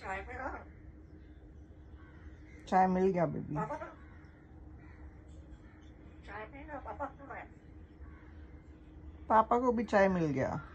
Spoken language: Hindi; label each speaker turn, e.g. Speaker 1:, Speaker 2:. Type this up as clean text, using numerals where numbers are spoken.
Speaker 1: चाय मिल गया बेबी। पापा को भी चाय मिल गया।